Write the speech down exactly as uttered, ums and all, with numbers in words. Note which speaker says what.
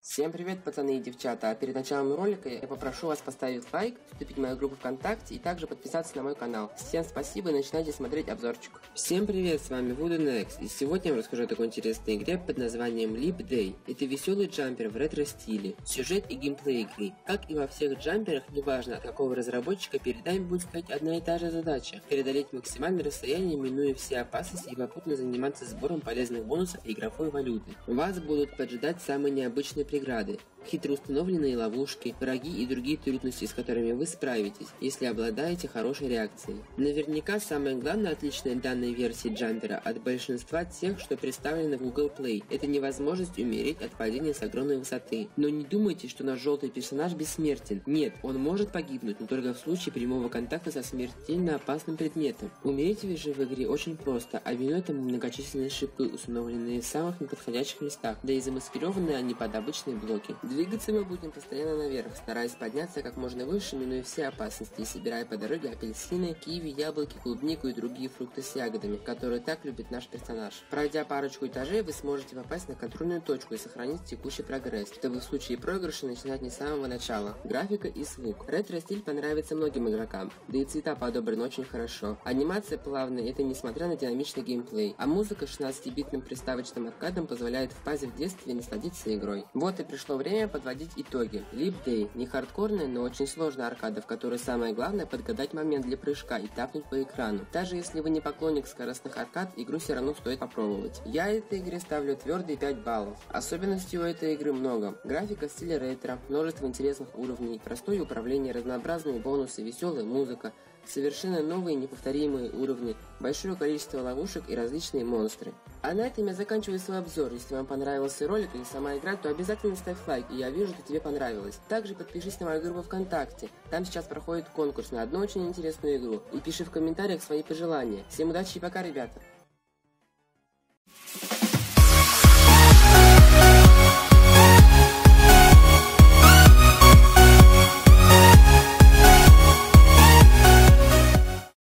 Speaker 1: Всем привет, пацаны и девчата, а перед началом ролика я попрошу вас поставить лайк, вступить в мою группу ВКонтакте и также подписаться на мой канал. Всем спасибо и начинайте смотреть обзорчик. Всем привет, с вами Voodoo Next, и сегодня я вам расскажу о такой интересной игре под названием Leap Day. Это веселый джампер в ретро-стиле, сюжет и геймплей игры. Как и во всех джамперах, неважно от какого разработчика, перед нами будет стоять одна и та же задача – преодолеть максимальное расстояние, минуя все опасности и попутно заниматься сбором полезных бонусов и игровой валюты. Вас будут поджидать самые необычные преграды, хитро установленные ловушки, враги и другие трудности, с которыми вы справитесь, если обладаете хорошей реакцией. Наверняка самое главное отличие данной версии джампера от большинства тех, что представлены в Google Play, это невозможность умереть от падения с огромной высоты. Но не думайте, что наш желтый персонаж бессмертен. Нет, он может погибнуть, но только в случае прямого контакта со смертельно опасным предметом. Умереть же в игре очень просто, а виной этому многочисленные шипы, установленные в самых неподходящих местах, да и замаскированы они под обычные блоки. Двигаться мы будем постоянно наверх, стараясь подняться как можно выше, минуя все опасности и собирая по дороге апельсины, киви, яблоки, клубнику и другие фрукты с ягодами, которые так любит наш персонаж. Пройдя парочку этажей, вы сможете попасть на контрольную точку и сохранить текущий прогресс, чтобы в случае проигрыша начинать не с самого начала. Графика и звук. Ретро-стиль понравится многим игрокам, да и цвета подобраны очень хорошо. Анимация плавная, это несмотря на динамичный геймплей, а музыка шестнадцатибитным приставочным аркадом позволяет в пазе в детстве насладиться игрой. Вот и пришло время подводить итоги. Leap Day не хардкорная, но очень сложная аркада, в которой самое главное подгадать момент для прыжка и тапнуть по экрану. Даже если вы не поклонник скоростных аркад, игру все равно стоит попробовать. Я этой игре ставлю твердые пять баллов. Особенностей у этой игры много. Графика в стиле ретро, множество интересных уровней, простое управление, разнообразные бонусы, веселая музыка, совершенно новые неповторимые уровни, большое количество ловушек и различные монстры. А на этом я заканчиваю свой обзор. Если вам понравился ролик или сама игра, то обязательно ставь лайк, и я вижу, что тебе понравилось. Также подпишись на мою группу ВКонтакте. Там сейчас проходит конкурс на одну очень интересную игру. И пиши в комментариях свои пожелания. Всем удачи и пока, ребята!